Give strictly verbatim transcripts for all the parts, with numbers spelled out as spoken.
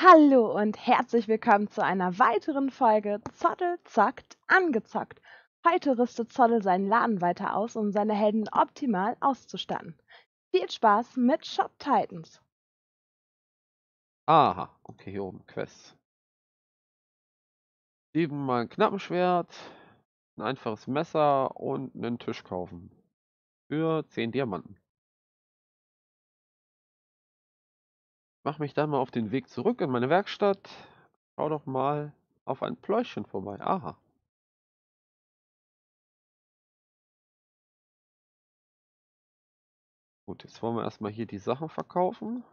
Hallo und herzlich willkommen zu einer weiteren Folge Zottel zockt angezockt. Heute rüstet Zottel seinen Laden weiter aus, um seine Helden optimal auszustatten. Viel Spaß mit Shop Titans. Aha, okay, hier oben Quest. Siebenmal ein Knappenschwert, ein einfaches Messer und einen Tisch kaufen. Für zehn Diamanten. Mach mich dann mal auf den Weg zurück in meine Werkstatt. Schau doch mal auf ein Pläuschen vorbei. Aha. Gut, jetzt wollen wir erstmal hier die Sachen verkaufen.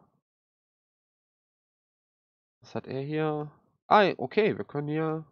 Was hat er hier? Ah, okay, wir können hier...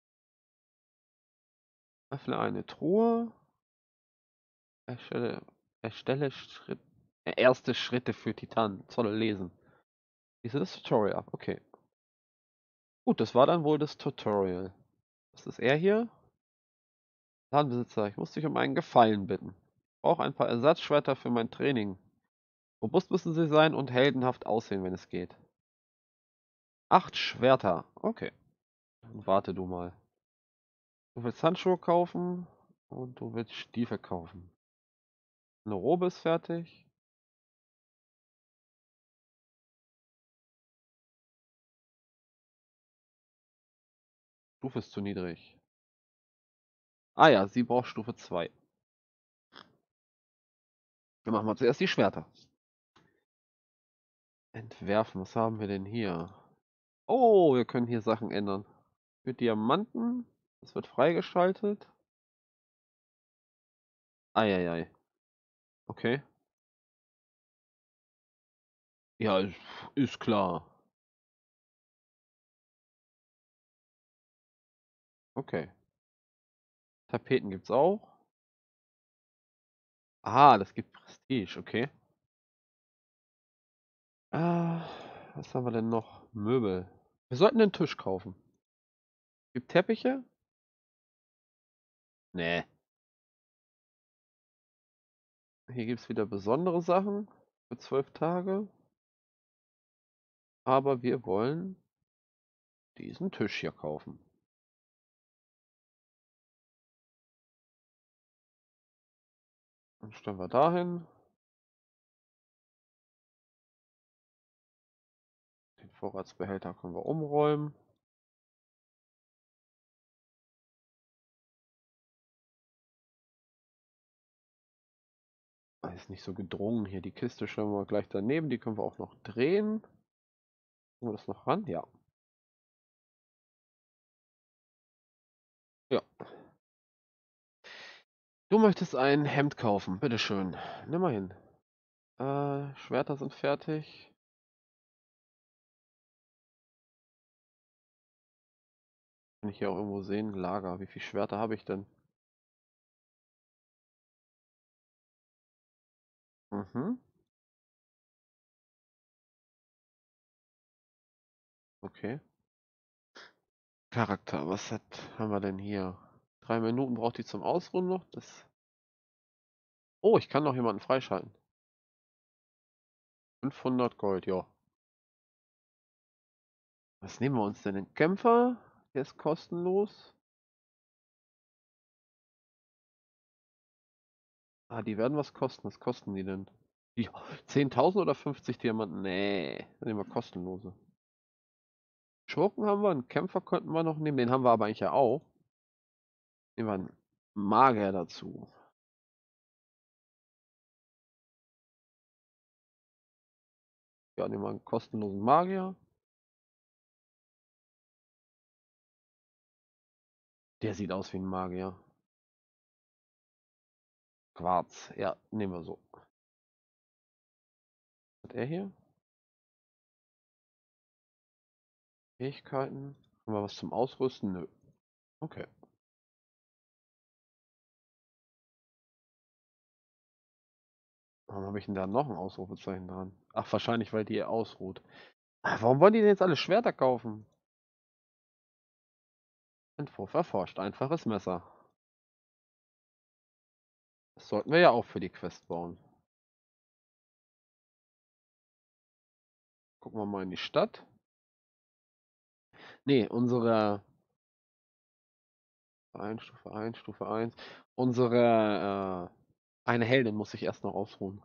Öffne eine Truhe. Erstelle, erstelle Schritt, äh, erste Schritte für Titan. Zoll lesen. Diese das Tutorial ab. Okay. Gut, das war dann wohl das Tutorial. Was ist er hier? Ladenbesitzer, ich muss dich um einen Gefallen bitten. Ich brauche ein paar Ersatzschwerter für mein Training. Robust müssen sie sein und heldenhaft aussehen, wenn es geht. Acht Schwerter. Okay. Dann warte du mal. Du willst Handschuhe kaufen und du willst Stiefel kaufen. Eine Robe ist fertig. Stufe ist zu niedrig. Ah ja, sie braucht Stufe zwei. Dann machen wir zuerst die Schwerter. Entwerfen, was haben wir denn hier? Oh, wir können hier Sachen ändern. Für Diamanten, das wird freigeschaltet. Eieiei. Okay. Ja, ist, ist klar. Okay. Tapeten gibt's auch. Ah, das gibt Prestige, okay. Ah, was haben wir denn noch? Möbel. Wir sollten einen Tisch kaufen. Gibt Teppiche? Nee. Hier gibt's wieder besondere Sachen für zwölf Tage. Aber wir wollen diesen Tisch hier kaufen. Dann stellen wir dahin. Den Vorratsbehälter können wir umräumen. Ah, ist nicht so gedrungen hier. Die Kiste stellen wir gleich daneben. Die können wir auch noch drehen. Können wir das noch ran? Ja. Ja. Du möchtest ein Hemd kaufen. Bitteschön. Nimm mal hin. Äh, Schwerter sind fertig. Kann ich hier auch irgendwo sehen? Lager. Wie viele Schwerter habe ich denn? Mhm. Okay. Charakter. Was hat, haben wir denn hier? Drei Minuten braucht die zum Ausruhen noch. Das. Oh, ich kann noch jemanden freischalten. fünfhundert Gold, ja. Was nehmen wir uns denn? Den Kämpfer? Der ist kostenlos. Ah, die werden was kosten. Was kosten die denn? Die zehntausend oder fünfzig Diamanten? Nee, dann nehmen wir kostenlose. Schurken haben wir, einen Kämpfer könnten wir noch nehmen. Den haben wir aber eigentlich ja auch. Nehmen wir einen Magier dazu. Ja, nehmen wir einen kostenlosen Magier. Der sieht aus wie ein Magier. Quarz. Ja, nehmen wir so. Was hat er hier? Fähigkeiten. Haben wir was zum Ausrüsten? Nö. Okay. Warum habe ich denn da noch ein Ausrufezeichen dran? Ach, wahrscheinlich, weil die ausruht. Ah, warum wollen die denn jetzt alle Schwerter kaufen? Entwurf erforscht. Einfaches Messer. Das sollten wir ja auch für die Quest bauen. Gucken wir mal in die Stadt. Nee, unsere eins, Stufe eins, Stufe eins. Unsere äh, eine Heldin muss sich erst noch ausruhen.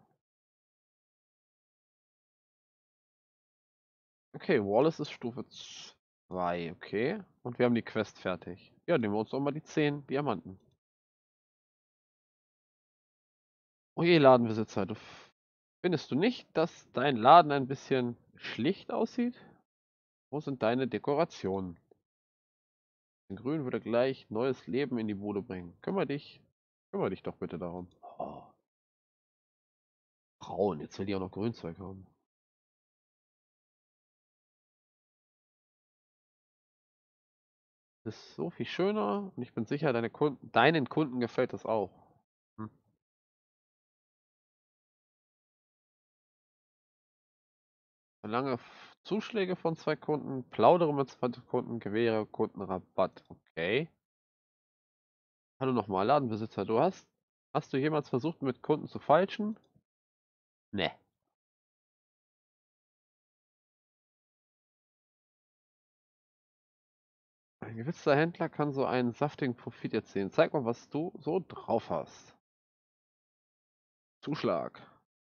Okay, Wallace ist Stufe zwei, okay. Und wir haben die Quest fertig. Ja, nehmen wir uns doch mal die zehn Diamanten. Oh je, Ladenbesitzer, du f- findest du nicht, dass dein Laden ein bisschen schlicht aussieht? Wo sind deine Dekorationen? In Grün würde gleich neues Leben in die Bude bringen. Kümmer dich, kümmer dich doch bitte darum. Oh, braun, jetzt will die auch noch Grünzeug haben. Das ist so viel schöner und ich bin sicher, deine Kunden, deinen Kunden gefällt das auch. Hm. Verlange F- Zuschläge von zwei Kunden, plaudere mit zwei Kunden, gewähre Kundenrabatt. Okay. Hallo nochmal, Ladenbesitzer, du hast, hast du jemals versucht, mit Kunden zu feilschen? Ne. Ein gewisser Händler kann so einen saftigen Profit erzielen. Zeig mal, was du so drauf hast. Zuschlag.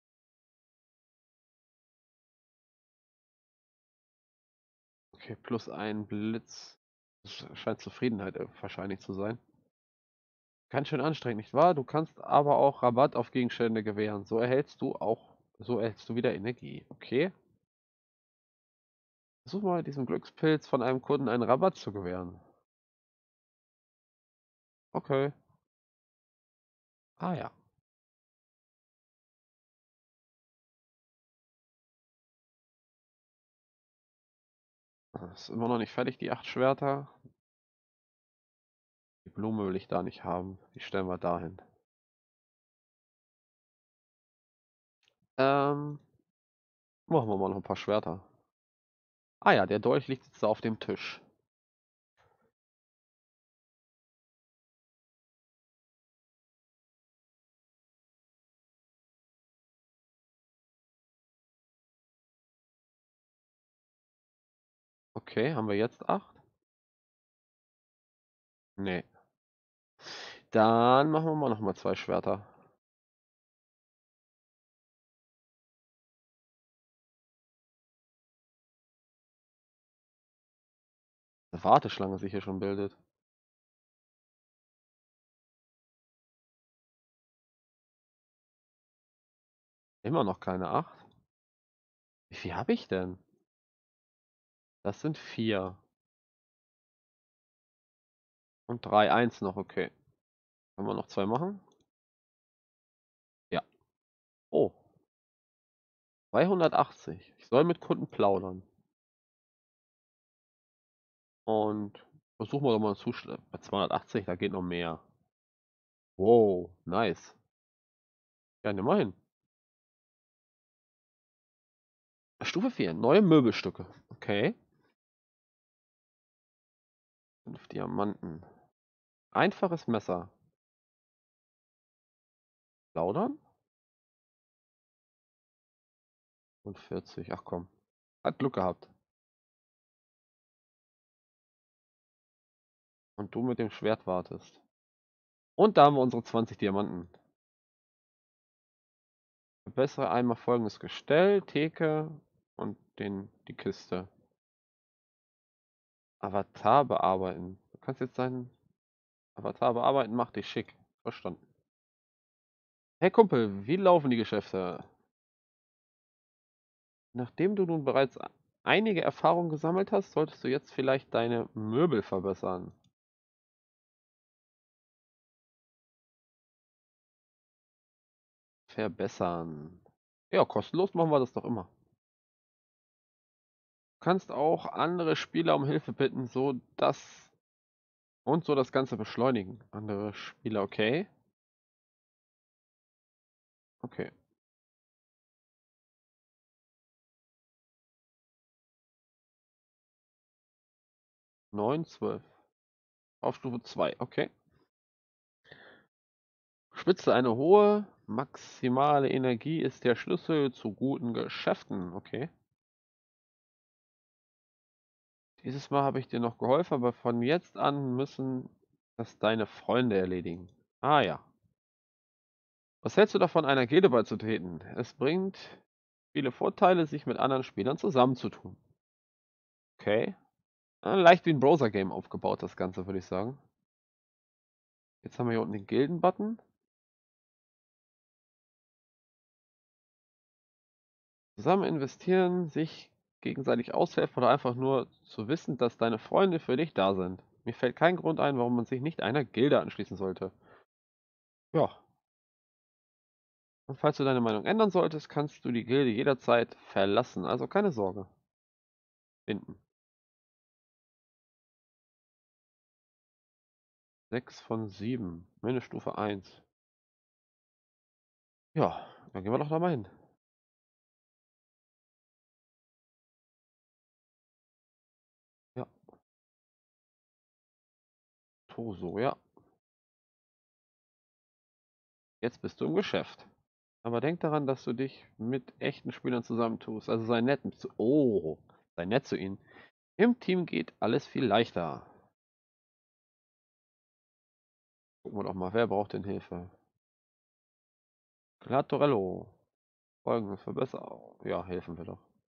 Okay, plus ein Blitz. Das scheint Zufriedenheit äh, wahrscheinlich zu sein. Ganz schön anstrengend, nicht wahr? Du kannst aber auch Rabatt auf Gegenstände gewähren. So erhältst du auch, so erhältst du wieder Energie. Okay. Versuch mal diesem Glückspilz von einem Kunden einen Rabatt zu gewähren. Okay. Ah ja. Das ist immer noch nicht fertig, die acht Schwerter. Die Blume will ich da nicht haben. Die stellen wir dahin. Ähm, machen wir mal noch ein paar Schwerter. Ah ja, der Dolch liegt jetzt da auf dem Tisch. Okay, haben wir jetzt acht? Nee. Dann machen wir mal noch mal zwei Schwerter. Eine Warteschlange sich hier schon bildet. Immer noch keine acht. Wie viel habe ich denn? Das sind vier. Und drei, eins noch, okay. Können wir noch zwei machen? Ja. Oh, zweihundertachtzig. Ich soll mit Kunden plaudern. Und versuchen wir doch mal einen Zuschlag. Bei zweihundertachtzig, da geht noch mehr. Wow, nice. Ja, nimm mal hin. Stufe vier, neue Möbelstücke. Okay. Fünf Diamanten. Einfaches Messer. Plaudern? Und vierzig. Ach komm. Hat Glück gehabt. Und du mit dem Schwert wartest. Und da haben wir unsere zwanzig Diamanten. Verbessere einmal folgendes Gestell, Theke und den, die Kiste. Avatar bearbeiten. Du kannst jetzt deinen Avatar bearbeiten, mach dich schick. Verstanden. Hey Kumpel, wie laufen die Geschäfte? Nachdem du nun bereits einige Erfahrungen gesammelt hast, solltest du jetzt vielleicht deine Möbel verbessern. Verbessern. Ja, kostenlos machen wir das doch immer. Du kannst auch andere Spieler um Hilfe bitten, so dass und so das Ganze beschleunigen. Andere Spieler, okay. Okay. neun, zwölf. Auf Stufe zwei, okay. Spitze eine hohe maximale Energie ist der Schlüssel zu guten Geschäften, okay. Dieses Mal habe ich dir noch geholfen, aber von jetzt an müssen das deine Freunde erledigen. Ah ja. Was hältst du davon, einer Gilde beizutreten? Es bringt viele Vorteile, sich mit anderen Spielern zusammenzutun. Okay. Ah, leicht wie ein Browser-Game aufgebaut, das Ganze, würde ich sagen. Jetzt haben wir hier unten den Gilden-Button. Zusammen investieren, sich gegenseitig aushelfen oder einfach nur zu wissen, dass deine Freunde für dich da sind. Mir fällt kein Grund ein, warum man sich nicht einer Gilde anschließen sollte. Ja. Und falls du deine Meinung ändern solltest, kannst du die Gilde jederzeit verlassen. Also keine Sorge. Finden. sechs von sieben. Mindeststufe eins. Ja, dann gehen wir doch da mal hin. Ja. Toso, ja. Jetzt bist du im Geschäft. Aber denk daran, dass du dich mit echten Spielern zusammentust. Also sei nett zu. Oh, sei nett zu ihnen. Im Team geht alles viel leichter. Gucken wir doch mal, wer braucht denn Hilfe? Glatorello. Folgendes Verbesserung. Ja, helfen wir doch.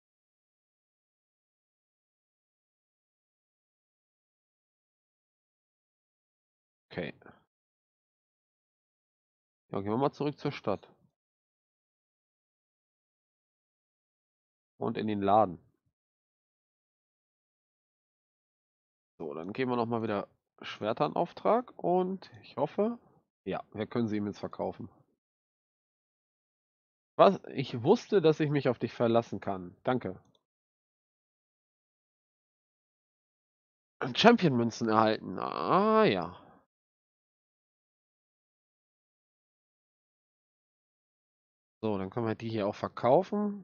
Okay. Ja, gehen wir mal zurück zur Stadt. Und in den Laden. So, dann geben wir nochmal wieder Schwerter in Auftrag. Und ich hoffe, ja, wir können sie ihm jetzt verkaufen. Was? Ich wusste, dass ich mich auf dich verlassen kann. Danke. Champion-Münzen erhalten. Ah, ja. So, dann können wir die hier auch verkaufen.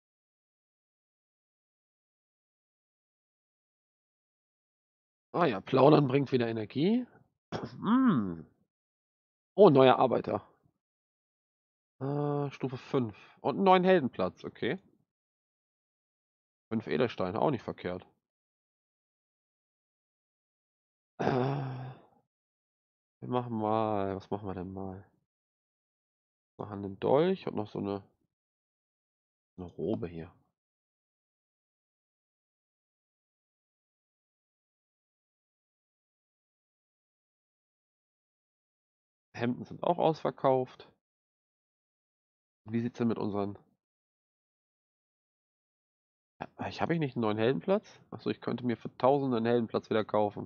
Ah ja, Plaudern bringt wieder Energie. Mm. Oh, neuer Arbeiter. Äh, Stufe fünf. Und einen neuen Heldenplatz, okay. Fünf Edelsteine, auch nicht verkehrt. Äh, wir machen mal, was machen wir denn mal? Wir machen einen Dolch und noch so eine, eine Robe hier. Hemden sind auch ausverkauft. Wie sieht's denn mit unseren... Ja, ich habe ich nicht einen neuen Heldenplatz? Achso, ich könnte mir für tausend einen Heldenplatz wieder kaufen.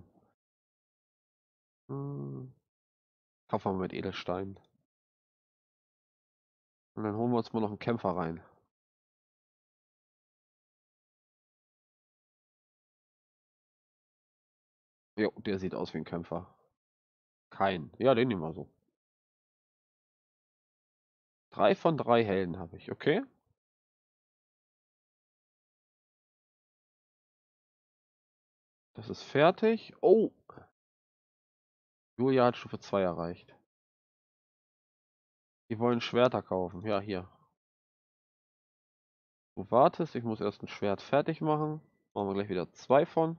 Hm, kaufen wir mal mit Edelsteinen. Und dann holen wir uns mal noch einen Kämpfer rein. Jo, der sieht aus wie ein Kämpfer. Kein. Ja, den nehmen wir so. Drei von drei Helden habe ich, okay? Das ist fertig. Oh! Julia hat Stufe zwei erreicht. Die wollen Schwerter kaufen. Ja, hier. Du wartest, ich muss erst ein Schwert fertig machen. Machen wir gleich wieder zwei von.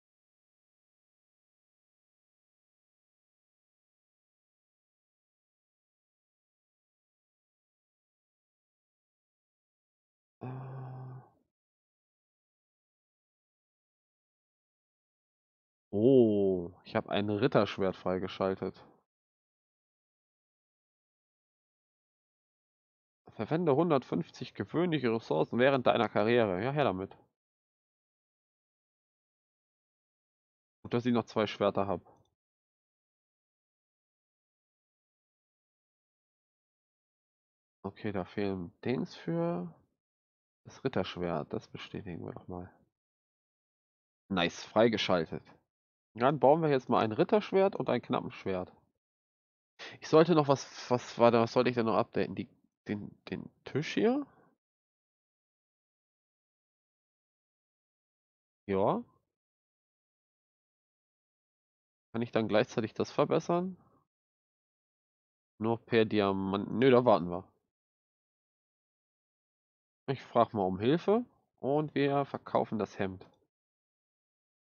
Äh, Oh, ich habe ein Ritterschwert freigeschaltet. Verwende hundertfünfzig gewöhnliche Ressourcen während deiner Karriere. Ja, her damit. Gut, dass ich noch zwei Schwerter habe. Okay, da fehlen Dings für das Ritterschwert. Das bestätigen wir doch mal. Nice, freigeschaltet. Dann bauen wir jetzt mal ein Ritterschwert und ein Knappenschwert. Ich sollte noch was, was war da, was sollte ich denn noch updaten? Die, den, den Tisch hier? Ja. Kann ich dann gleichzeitig das verbessern? Nur per Diamant. Nö, da warten wir. Ich frage mal um Hilfe und wir verkaufen das Hemd.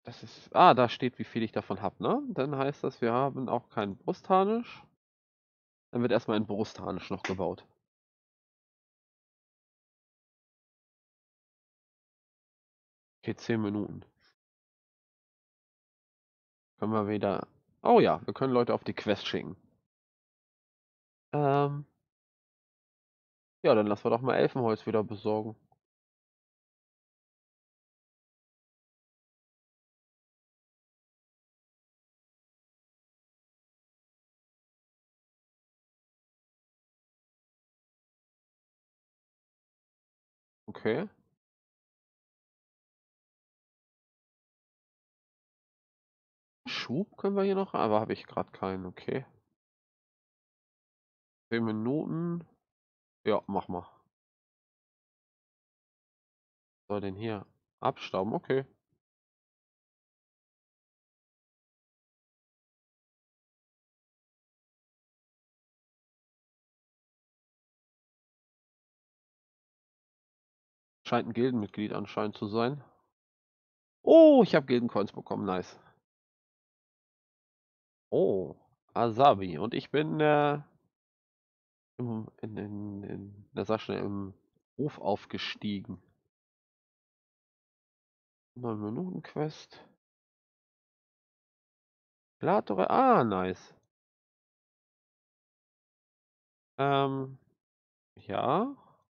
Das ist. Ah, da steht, wie viel ich davon habe, ne? Dann heißt das, wir haben auch keinen Brustharnisch. Dann wird erstmal ein Brustharnisch noch gebaut. Okay, zehn Minuten. Können wir wieder. Oh ja, wir können Leute auf die Quest schicken. Ähm. Ja, dann lassen wir doch mal Elfenholz wieder besorgen. Okay. Schub können wir hier noch, aber habe ich gerade keinen, okay. zehn Minuten. Ja, mach mal. Was soll denn hier? Abstauben, okay. Scheint ein Gildenmitglied anscheinend zu sein. Oh, ich habe Gildencoins bekommen, nice. Oh, Asabi. Und ich bin äh, im, in, in, in der Sascha im Hof aufgestiegen. neun Minuten Quest. Glatore. Ah, nice. Ähm, ja.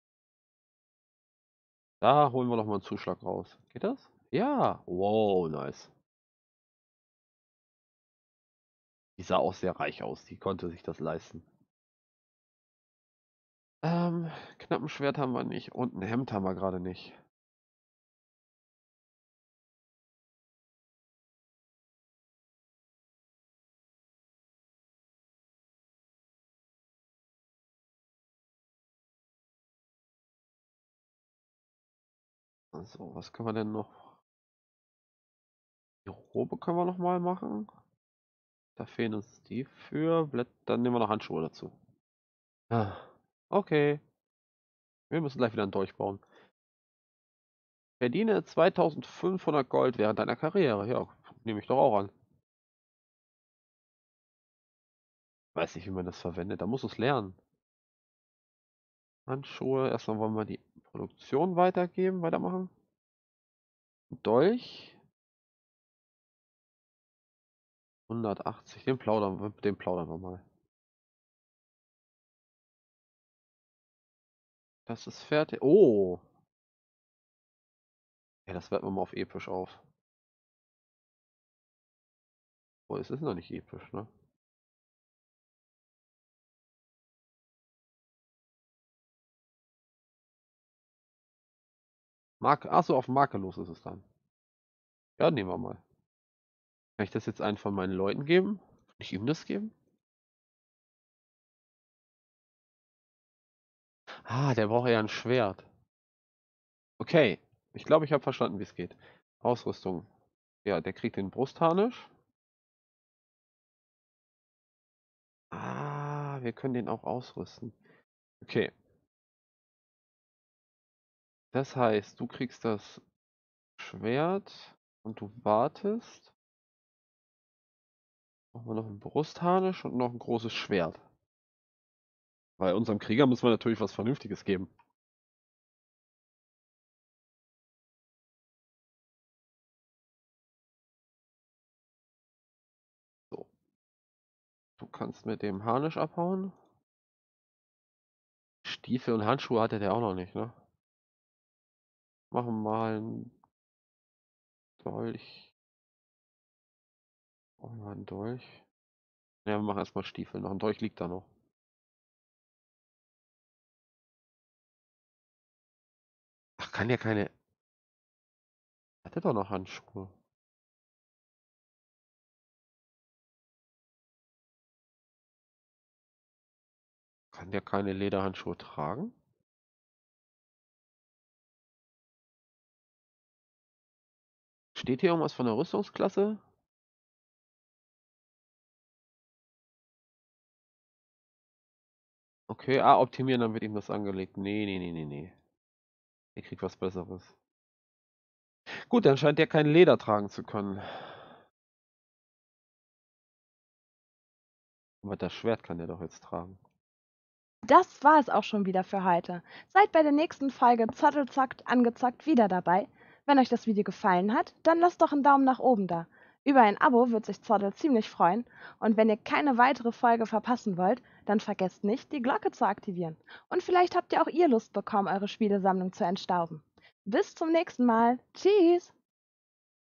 Da holen wir noch mal einen Zuschlag raus. Geht das? Ja. Wow, nice. Die sah auch sehr reich aus. Die konnte sich das leisten. Ähm, knappen Schwert haben wir nicht. Und ein Hemd haben wir gerade nicht. Also, was können wir denn noch? Die Robe können wir noch mal machen. Da fehlen uns die für. Blätt- Dann nehmen wir noch Handschuhe dazu. Ah, okay. Wir müssen gleich wieder einen Dolch bauen. Verdiene zweitausendfünfhundert Gold während deiner Karriere. Ja, nehme ich doch auch an. Weiß nicht, wie man das verwendet. Da muss es lernen. Handschuhe. Erstmal wollen wir die Produktion weitergeben, weitermachen. Dolch. hundertachtzig. Den plaudern, wir- den plaudern wir mal. Das ist fertig. Oh. Ja, das werten wir mal auf episch auf. Oh, es ist noch nicht episch, ne? Marke. Achso, auf makellos ist es dann. Ja, nehmen wir mal. Kann ich das jetzt einen von meinen Leuten geben? Kann ich ihm das geben? Ah, der braucht ja ein Schwert. Okay. Ich glaube, ich habe verstanden, wie es geht. Ausrüstung. Ja, der kriegt den Brustharnisch. Ah, wir können den auch ausrüsten. Okay. Das heißt, du kriegst das Schwert und du wartest. Machen wir noch einen Brustharnisch und noch ein großes Schwert. Bei unserem Krieger müssen wir natürlich was Vernünftiges geben. So. Du kannst mit dem Harnisch abhauen. Stiefel und Handschuhe hatte der auch noch nicht, ne? Machen wir mal einen Dolch. Brauchen wir einen Dolch? Ja, wir machen erstmal Stiefel. Noch ein Dolch liegt da noch. Ach, kann ja keine. Hat der doch noch Handschuhe? Kann der keine Lederhandschuhe tragen? Steht hier irgendwas von der Rüstungsklasse? Okay, ah, optimieren, dann wird ihm das angelegt. Nee, nee, nee, nee, nee. Er kriegt was Besseres. Gut, dann scheint er kein Leder tragen zu können. Aber das Schwert kann er doch jetzt tragen. Das war es auch schon wieder für heute. Seid bei der nächsten Folge Zottelzackt angezockt wieder dabei. Wenn euch das Video gefallen hat, dann lasst doch einen Daumen nach oben da. Über ein Abo wird sich Zottel ziemlich freuen. Und wenn ihr keine weitere Folge verpassen wollt, dann vergesst nicht, die Glocke zu aktivieren. Und vielleicht habt ihr auch ihr Lust bekommen, eure Spielesammlung zu entstauben. Bis zum nächsten Mal. Tschüss!